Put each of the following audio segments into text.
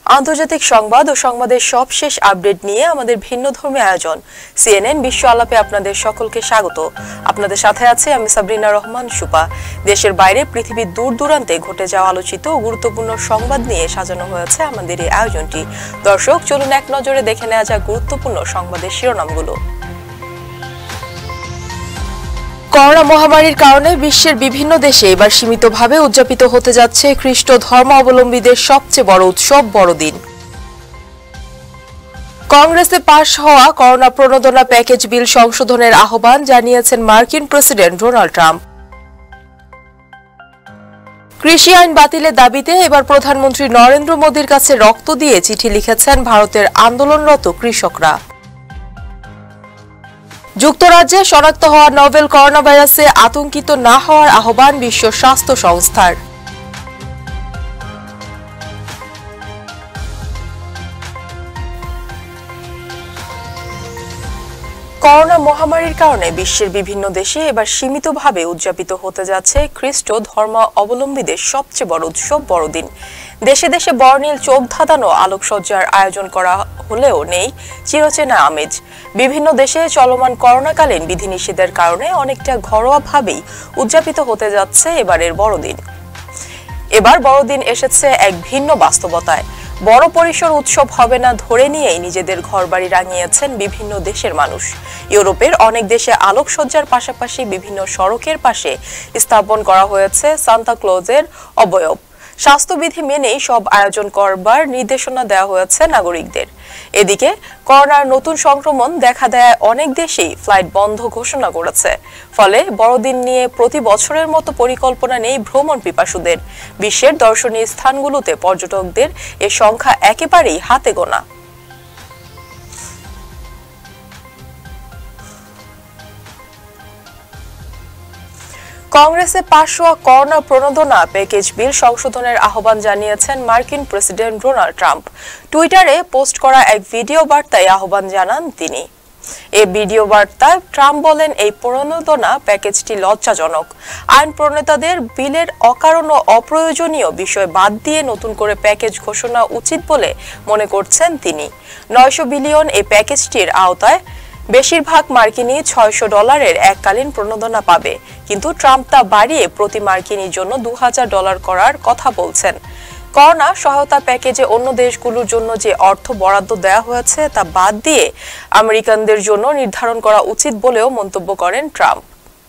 আন্তর্জাতিক সংবাদ ও সংবাদের সবশেষ আপডেট নিয়ে আমাদের ভিন্নধর্মী আয়োজন সিএনএন বিশ্ব আলাপে আপনাদের সকলকে স্বাগত। আপনাদের সাথে আছে আমি সাবরিনা রহমান সুপা। দেশের বাইরে পৃথিবীর দূর দূরান্তে ঘটে যাওয়া আলোচিত ও গুরুত্বপূর্ণ সংবাদ নিয়ে সাজানো হয়েছে আমাদের এই আয়োজনটি। দর্শক, চলুন এক নজরে দেখে নেওয়া যাক গুরুত্বপূর্ণ সংবাদের শিরোনামগুলো। করোনা মহামারীর কারণে বিশ্বের বিভিন্ন দেশে এবার সীমিতভাবে উদযাপিত হতে যাচ্ছে খ্রিস্ট ধর্মাবলম্বীদের সবচেয়ে বড় উৎসব বড়দিন। কংগ্রেসে পাশ হওয়া করোনা প্রণোদনা প্যাকেজ বিল সংশোধনের আহ্বান জানিয়েছেন মার্কিন প্রেসিডেন্ট ডোনাল্ড ট্রাম্প। কৃষি আইন বাতিলের দাবিতে এবার প্রধানমন্ত্রী নরেন্দ্র মোদীর কাছে রক্ত দিয়ে চিঠি লিখেছেন ভারতের আন্দোলনরত কৃষকরা। যুক্তরাজ্যে শনাক্ত হওয়া নভেল করোনা ভাইরাসে আতঙ্কিত না হওয়ার আহ্বান বিশ্ব স্বাস্থ্য সংস্থার। করোনা মহামারীর কারণে বিশ্বের বিভিন্ন দেশে এবার সীমিতভাবে উদযাপিত হতে যাচ্ছে খ্রিস্ট ধর্মাবলম্বীদের সবচেয়ে বড় উৎসব বড়দিন। দেশে দেশে বর্ণিল চোখ ধাঁধানো আলোকসজ্জার আয়োজন করা হলেও নেই চিরচেনা আমেজ। বিভিন্ন দেশে চলমান করোনাকালীন বিধিনিষেধের কারণে অনেকটা ঘরোয়াভাবেই উদযাপিত হতে যাচ্ছে এবারের বড়দিন। এবার বড়দিন এসেছে এক ভিন্ন বাস্তবতায়। বড় পরিসর উৎসব হবে না ধরে নিয়েই নিজেদের ঘরবাড়ি রাঙিয়েছেন বিভিন্ন দেশের মানুষ। ইউরোপের অনেক দেশে আলোকসজ্জার পাশাপাশি বিভিন্ন সড়কের পাশে স্থাপন করা হয়েছে সান্তা ক্লজের অবয়ব। স্বাস্থ্যবিধি মেনেই সব আয়োজন করবার নির্দেশনা দেওয়া হয়েছে নাগরিকদের। এদিকে করোনার নতুন সংক্রমণ দেখা দেয় অনেক দেশেই ফ্লাইট বন্ধ ঘোষণা করেছে। ফলে বড়দিন নিয়ে প্রতি বছরের মতো পরিকল্পনা নেই ভ্রমণ পিপাসুদের। বিশ্বের দর্শনীয় স্থানগুলোতে পর্যটকদের এ সংখ্যা একেবারেই হাতে গোনা। কংগ্রেসে পাশ হওয়া করোনা প্রণোদনা প্যাকেজ বিল সংশোধনের আহ্বান জানিয়েছেন মার্কিন প্রেসিডেন্ট ডোনাল্ড ট্রাম্প। টুইটারে পোস্ট করা এক ভিডিও বার্তায় আহ্বান জানান তিনি। এই ভিডিও বার্তায় ট্রাম্প বলেন, এই প্রণোদনা প্যাকেজটি লজ্জাজনক। আইন প্রণেতাদের বিলের অকারণ ও অপ্রয়োজনীয় বিষয় বাদ দিয়ে নতুন করে প্যাকেজ ঘোষণা উচিত বলে মনে করছেন তিনি। 900 বিলিয়ন এই প্যাকেজটির আওতায় বেশিরভাগ মার্কিনী $600 এককালীন প্রণোদনা পাবে, কিন্তু ট্রাম্প তা বাড়িয়ে প্রতি মার্কিনীর জন্য $2000 করার কথা বলছেন। করোনা সহায়তা প্যাকেজে অন্য দেশগুলোর জন্য যে অর্থ বরাদ্দ দেওয়া হয়েছে তা বাদ দিয়ে আমেরিকানদের জন্য নির্ধারণ করা উচিত বলেও মন্তব্য করেন ট্রাম্প।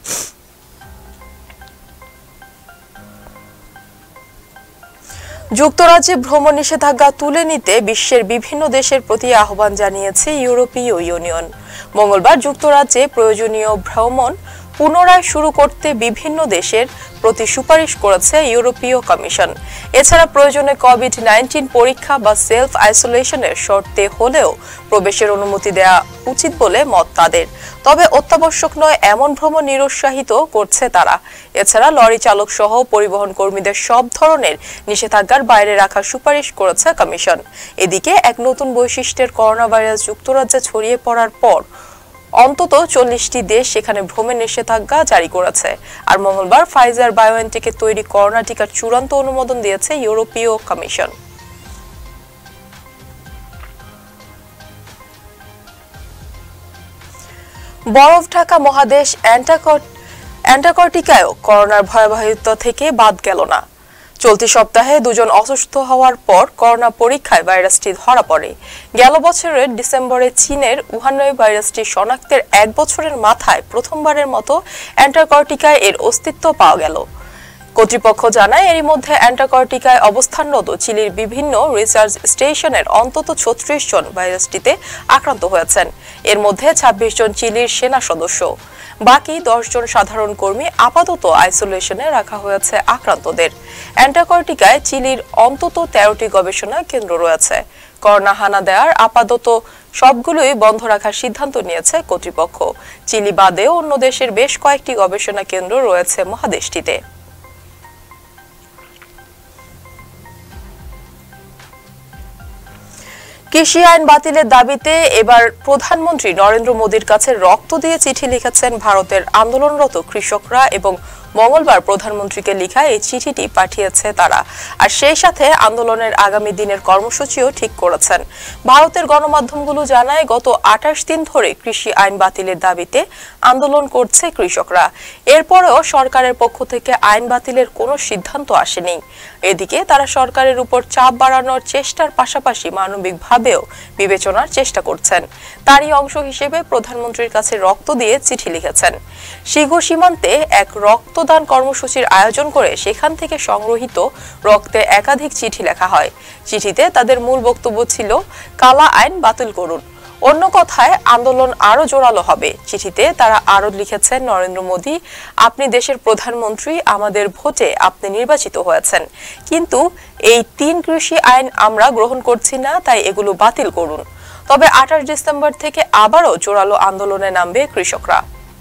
যুক্তরাজ্যে ভ্রমণ নিষেধাজ্ঞা তুলে নিতে বিশ্বের বিভিন্ন দেশের প্রতি আহ্বান জানিয়েছে ইউরোপীয় ইউনিয়ন। মঙ্গলবার যুক্তরাজ্যে প্রয়োজনীয় ভ্রমণ পুনরায় শুরু করতে বিভিন্ন দেশের প্রতি সুপারিশ করেছে ইউরোপীয় কমিশন। এছাড়া প্রয়োজনে কোভিড-19 পরীক্ষা বা সেলফ আইসোলেশনের শর্তে হলেও প্রবেশের অনুমতি দেওয়া উচিত বলে মত তাদের। তবে অত্যাবশ্যক নয় এমন ভ্রমণ নিরুৎসাহিত করছে তারা। এছাড়া লরি চালক সহ পরিবহন কর্মীদের সব ধরনের নিষেধাজ্ঞার বাইরে রাখার সুপারিশ করেছে কমিশন। এদিকে এক নতুন বৈশিষ্ট্যের করোনা ভাইরাস যুক্তরাজ্যে ছড়িয়ে পড়ার পর অন্তত 40টি দেশ সেখানে ভ্রমণ নিষেধাজ্ঞা জারি করেছে। আর মঙ্গলবার ফাইজার বায়োএনটেকের তৈরি করোনা টিকার চূড়ান্ত অনুমোদন দিয়েছে ইউরোপীয় কমিশন। বরফ ঢাকা মহাদেশ অ্যান্টার্কটিকায়ও করোনার ভয়াবহতা থেকে বাদ গেল না। চলতি সপ্তাহে 2 জন অসুস্থ হওয়ার পর করোনা পরীক্ষায় ভাইরাসটি ধরা পড়ে। গেল বছরের ডিসেম্বরে চীনের উহানে ভাইরাসটি শনাক্তের 1 বছরের মাথায় প্রথমবারের মতো অ্যান্টার্কটিকায় এর অস্তিত্ব পাওয়া গেল। কর্তৃপক্ষ জানায়, এরই মধ্যে অ্যান্টার্কটিকায় অবস্থানরত চিলির বিভিন্ন রিসার্চ স্টেশনের অন্তত 36 জন ভাইরাসটিতে আক্রান্ত হয়েছেন। এর মধ্যে 26 জন চিলির সেনা সদস্য। বাকি 10 জন সাধারণ কর্মী আপাতত আইসোলেশনে রাখা হয়েছে আক্রান্তদের। অ্যান্টার্কটিকায় চিলির অন্তত 13টি গবেষণা কেন্দ্র রয়েছে। করোনা হানা দেওয়ার আপাতত সবগুলোই বন্ধ রাখার সিদ্ধান্ত নিয়েছে কর্তৃপক্ষ। চিলি বাদেও অন্য দেশের বেশ কয়েকটি গবেষণা কেন্দ্র রয়েছে মহাদেশটিতে। কৃষি আইন বাতিলের দাবিতে এবার প্রধানমন্ত্রী নরেন্দ্র মোদীর কাছে রক্ত দিয়ে চিঠি লিখেছেন ভারতের আন্দোলনরত কৃষকরা এবং মঙ্গলবার প্রধানমন্ত্রীকে লেখা এই চিঠিটি পাঠিয়েছে তারা। আর সেই সাথে আন্দোলনের আগামী দিনের কর্মসূচিও ঠিক করেছেন। ভারতের গণমাধ্যমগুলো জানায় গত 28 দিন ধরে কৃষি আইন বাতিলের দাবিতে আন্দোলন করছে কৃষকরা। এরপরেও সরকারের পক্ষ থেকে আইন বাতিলের কোনো সিদ্ধান্ত আসেনি। এদিকে তারা সরকারের উপর চাপ বাড়ানোর চেষ্টার পাশাপাশি মানবিকভাবেও বিবেচনার চেষ্টা করছেন। তারই অংশ হিসেবে প্রধানমন্ত্রীর কাছে রক্ত দিয়ে চিঠি লিখেছেন। সিংহ সীমান্তে এক রক্তদান কর্মসূচির আয়োজন করে সেখান থেকে সংগ্রহিত রক্তে একাধিক চিঠি লেখা হয়। চিঠিতে তাদের মূল বক্তব্য ছিল কালা আইন বাতিল করুন। অন্য কথায় আন্দোলন আরো জোরালো হবে। চিঠিতে তারা আরো লিখেছেন, নরেন্দ্র মোদী, আপনি দেশের প্রধানমন্ত্রী, আমাদের ভোটে আপনি নির্বাচিত হয়েছেন, কিন্তু এই 3 কৃষি আইন আমরা গ্রহণ করছি না, তাই এগুলো বাতিল করুন। তবে 28 ডিসেম্বর থেকে আবারও জোরালো আন্দোলনে নামবে কৃষকরা।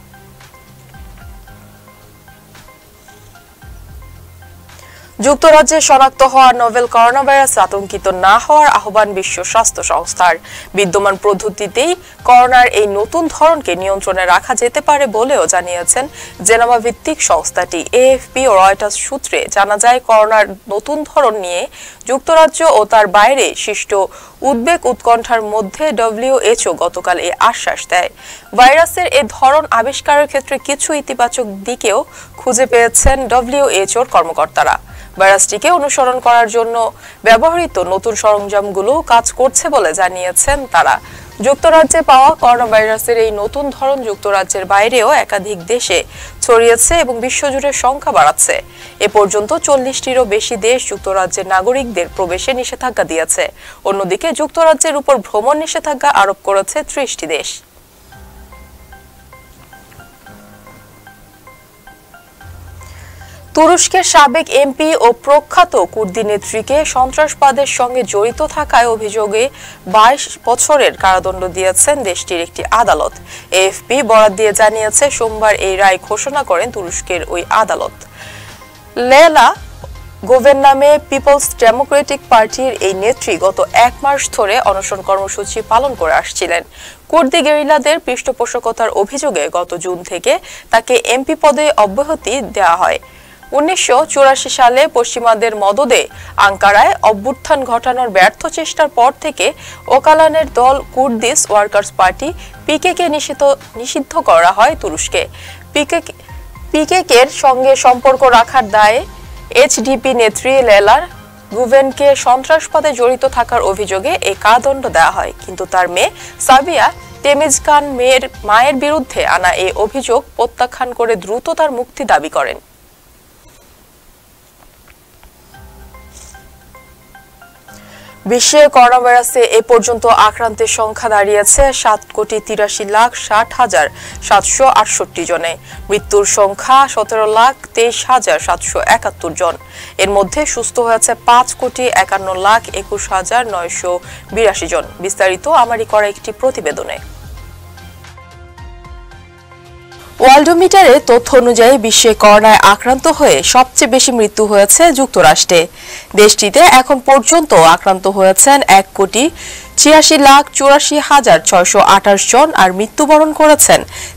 যুক্তরাজ্যে শনাক্ত হওয়া নোভেল করোনা ভাইরাস আতঙ্কিত না হওয়ার আহ্বান বিশ্ব স্বাস্থ্য সংস্থার। বিদ্যমান পদ্ধতিতেই করোনার এই নতুন ধরনকে নিয়ন্ত্রণে রাখা যেতে পারে বলেও জানিয়েছেন জেনেভা ভিত্তিক সংস্থাটি। এএফপি ও রয়টার্স সূত্রে জানা যায়, করোনার নতুন ধরন নিয়ে যুক্তরাজ্য ও তার বাইরে সৃষ্ট উদ্বেগ উৎকণ্ঠার মধ্যে WHO গতকাল এই আশ্বাস দেয়। ভাইরাসের এ ধরন আবিষ্কারের ক্ষেত্রে কিছু ইতিবাচক দিকেও খুঁজে পেয়েছেন WHOর কর্মকর্তারা। ভাইরাসটিকে অনুসরণ করার জন্য ব্যবহৃত নতুন সরঞ্জামগুলো কাজ করছে বলে জানিয়েছেন তারা। যুক্তরাজ্যে পাওয়া করোনা ভাইরাসের এই নতুন ধরন যুক্তরাজ্যের বাইরেও একাধিক দেশে ছড়িয়েছে এবং বিশ্বজুড়ে সংখ্যা বাড়াচ্ছে। এ পর্যন্ত 40টিরও বেশি দেশ যুক্তরাজ্যের নাগরিকদের প্রবেশে নিষেধাজ্ঞা দিয়েছে। অন্যদিকে যুক্তরাজ্যের উপর ভ্রমণ নিষেধাজ্ঞা আরোপ করেছে 30টি দেশ। তুরস্কের সাবেক এমপি ও প্রখ্যাত কুর্দি নেত্রীকে সন্ত্রাসবাদের সঙ্গে জড়িত থাকায় অভিযোগে 22 বছরের কারাদণ্ড দিয়েছেন দেশটির একটি আদালত। এএফপি বরাত দিয়ে জানিয়েছে, সোমবার এই রায় ঘোষণা করেন তুরস্কের ওই আদালত। লেলা গোভেন নামে পিপলস ডেমোক্রেটিক পার্টির এই নেত্রী গত 1 মাস ধরে অনশন কর্মসূচি পালন করে আসছিলেন। কুর্দি গেরিলাদের পৃষ্ঠপোষকতার অভিযোগে গত জুন থেকে তাকে এমপি পদে অব্যাহতি দেওয়া হয়। 1984 সালে পশ্চিমাদের মদদে আঙ্কারায় অভ্যুত্থান ঘটানোর ব্যর্থ চেষ্টার পর থেকে ওকালানের দল কুর্দিশ ওয়ার্কার্স পার্টি পিকেকে নিষিদ্ধ করা হয় তুরস্কে। পিকেকের সঙ্গে সম্পর্ক রাখার দায়ে এইচডিপি নেত্রী লেলার গুভেনকে সন্ত্রাসবাদে জড়িত থাকার অভিযোগে এই কারাদণ্ড দেওয়া হয়, কিন্তু তার মেয়ে সাবিয়া তেমিজকান মায়ের বিরুদ্ধে আনা এই অভিযোগ প্রত্যাখ্যান করে দ্রুত তার মুক্তি দাবি করেন। বিশ্বে করোনা ভাইরাসে এ পর্যন্ত আক্রান্তের সংখ্যা দাঁড়িয়েছে 7,83,768 জনে। মৃত্যুর সংখ্যা 17,23,771 জন। এর মধ্যে সুস্থ হয়েছে 5,51,21,982 জন। বিস্তারিত আমারই করা একটি প্রতিবেদনে। ওয়ার্ল্ডোমিটারে তথ্য অনুযায়ী বিশ্বে করোনায় আক্রান্ত হয়ে সবচেয়ে বেশি মৃত্যু হয়েছে যুক্তরাষ্ট্রে। দেশটিতে এখন পর্যন্ত আক্রান্ত হয়েছেন 1,86,84,628 জন আর মৃত্যুবরণ করেছেন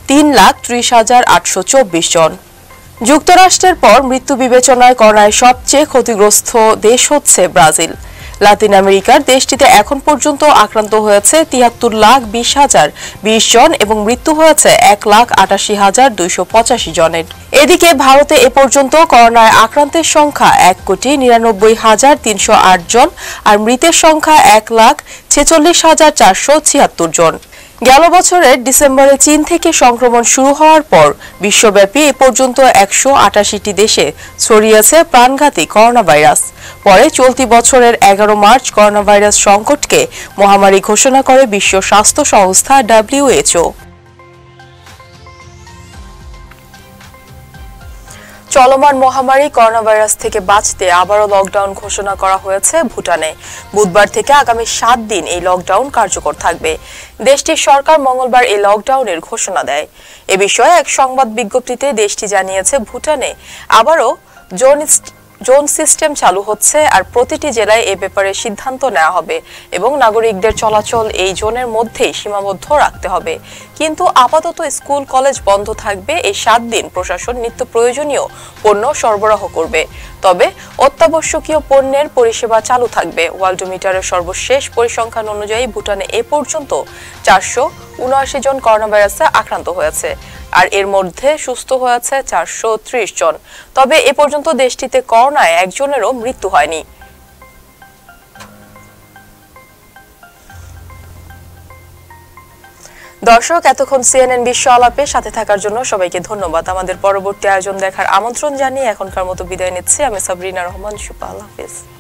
3,30,824 জন। যুক্তরাষ্ট্রের পর মৃত্যু বিবেচনায় করোনায় সবচেয়ে ক্ষতিগ্রস্ত দেশ হচ্ছে ব্রাজিল। লাতিন আমেরিকার দেশটিতে এখন পর্যন্ত আক্রান্ত হয়েছে 73,20,020 জন এবং মৃত্যু হয়েছে 1,88,285 জনের। এদিকে ভারতে এ পর্যন্ত করোনায় আক্রান্তের সংখ্যা 1,99,308 জন আর মৃতের সংখ্যা 1,46,476 জন। গেল বছরের ডিসেম্বরে চীন থেকে সংক্রমণ শুরু হওয়ার পর বিশ্বব্যাপী এ পর্যন্ত 188টি দেশে ছড়িয়েছে প্রাণঘাতী করোনা ভাইরাস। পরে চলতি বছরের 11 মার্চ করোনা ভাইরাস সংকটকে মহামারী ঘোষণা করে বিশ্ব স্বাস্থ্য সংস্থা WHO। চলমান মহামারী করোনা ভাইরাস থেকে বাঁচতে আবারও লকডাউন ঘোষণা করা হয়েছে ভুটানে। বুধবার থেকে আগামী 7 দিন এই লকডাউন কার্যকর থাকবে। দেশটির সরকার মঙ্গলবার এই লকডাউনের ঘোষণা দেয়। এ বিষয়ে এক সংবাদ বিজ্ঞপ্তিতে দেশটি জানিয়েছে, ভুটানে আবারও জোন সিস্টেম চালু হচ্ছে আর প্রতিটি জেলায় এ ব্যাপারে সিদ্ধান্ত নেওয়া হবে এবং নাগরিকদের চলাচল এই জোনের মধ্যেই সীমাবদ্ধ রাখতে হবে। কিন্তু আপাতত স্কুল কলেজ বন্ধ থাকবে। এই 7 দিন প্রশাসন নিত্য প্রয়োজনীয় পণ্য সরবরাহ করবে, তবে অত্যাবশ্যকীয় পণ্যের পরিষেবা চালু থাকবে। ওয়ার্ল্ডোমিটারের সর্বশেষ পরিসংখ্যান অনুযায়ী ভুটানে এ পর্যন্ত 479 জন করোনা ভাইরাসে আক্রান্ত হয়েছে, আর এর মধ্যে সুস্থ হয়েছে 430 জন। তবে এ পর্যন্ত দেশটিতে করোনায় একজনেরও মৃত্যু হয়নি। দর্শক, এতক্ষণ সিএনএন বিশ্ব আলাপে সাথে থাকার জন্য সবাইকে ধন্যবাদ। আমাদের পরবর্তী আয়োজন দেখার আমন্ত্রণ জানিয়ে এখনকার মতো বিদায় নিচ্ছি। আমি সাবরিনা রহমান। শুভ আল্লাহ হাফেজ।